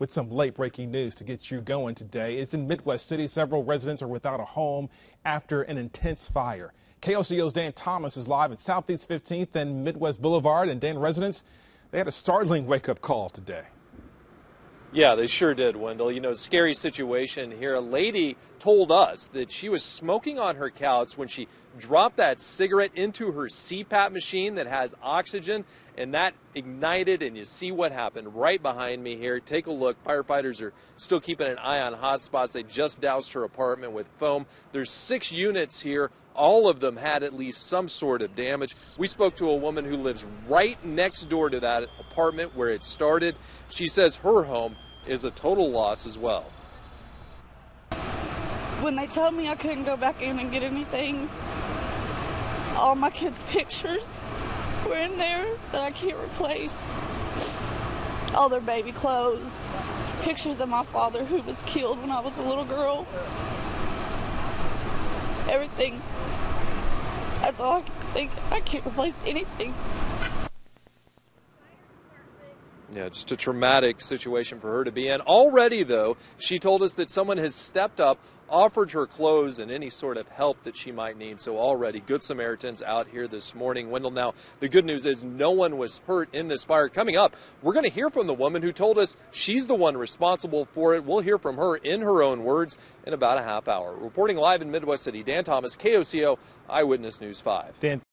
with some late breaking news to get you going today. It's in Midwest City. Several residents are without a home after an intense fire. KOCO's Dan Thomas is live at Southeast 15th and Midwest Boulevard. And Dan, residents, they had a startling wake-up call today. Yeah, they sure did, Wendell. You know, scary situation here. A lady told us that she was smoking on her couch when she dropped that cigarette into her CPAP machine that has oxygen, and that ignited, and you see what happened right behind me here. Take a look. Firefighters are still keeping an eye on hot spots. They just doused her apartment with foam. There's 6 units here. All of them had at least some sort of damage. We spoke to a woman who lives right next door to that apartment where it started. She says her home is a total loss as well. When they told me I couldn't go back in and get anything, all my kids' pictures were in there that I can't replace. All their baby clothes, pictures of my father who was killed when I was a little girl. Everything. That's all I can think. I can't replace anything. Yeah, just a traumatic situation for her to be in. Already, though, she told us that someone has stepped up, offered her clothes and any sort of help that she might need. So already, Good Samaritans out here this morning. Wendell, now, the good news is no one was hurt in this fire. Coming up, we're going to hear from the woman who told us she's the one responsible for it. We'll hear from her in her own words in about a half hour. Reporting live in Midwest City, Dan Thomas, KOCO Eyewitness News 5. Dan.